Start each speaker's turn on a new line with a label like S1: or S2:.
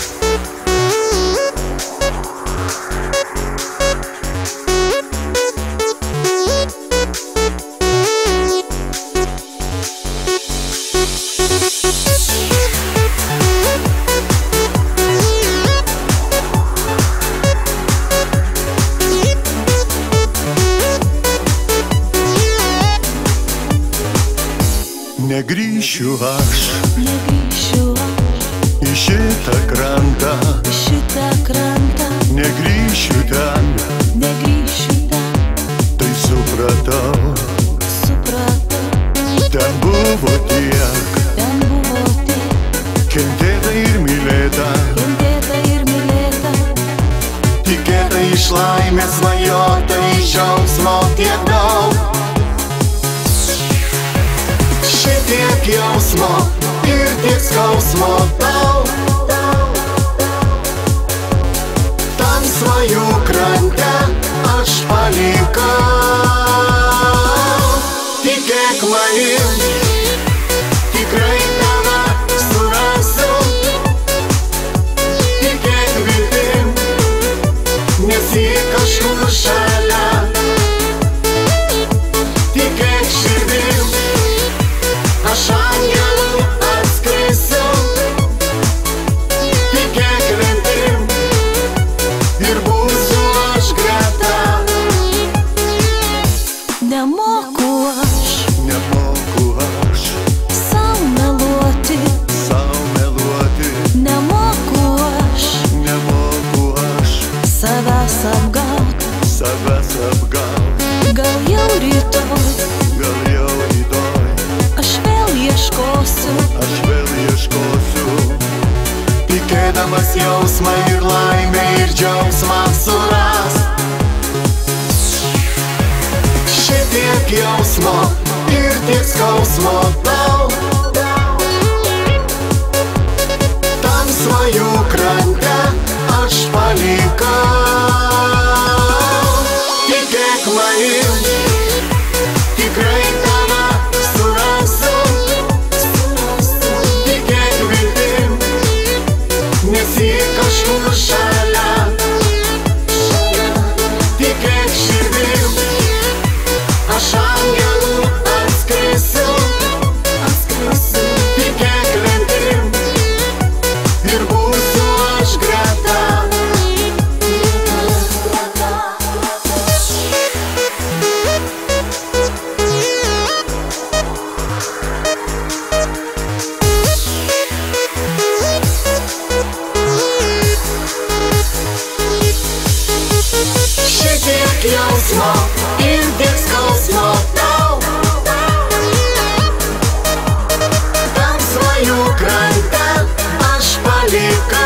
S1: Negrįšiu aš į šitą krantą, negrįšiu ten, tai supratau. Ten buvo tiek kentėta ir mylėta, tikėta iš laimės, svajota iš džiaugsmo tiek daug. Šitiek jausmo ir tiek skausmo daug. Tam svajų krante aš palikau. Tikėk manim, tikrai tave surasiu. Tikėk viltim, nes ji kažkur šalia. Tikėk širdim, aš angelų atskrisiu. Tikėk lemtim ir būsiu aš greta.
S2: Nemoku aš sau meluoti, nemoku aš savęs apgaut. Gal jau rytoj aš vėl ieškosiu,
S1: tikėdamas jausmą ir laimę ir džiaugsmą suras. Šitiek jausmo ir tiek skausmo daug. Tam svajų krante aš palikau. Tikėk manim, tikrai tave surasiu. Tikėk viltim, nes ji kažkur šalia. Tikėk širdim, aš angelų atskrisiu. Tikėk lemtim ir būsiu aš greta. Šitiek jausmo ir tiek skausmo daug. Tam svajų krante aš palikau.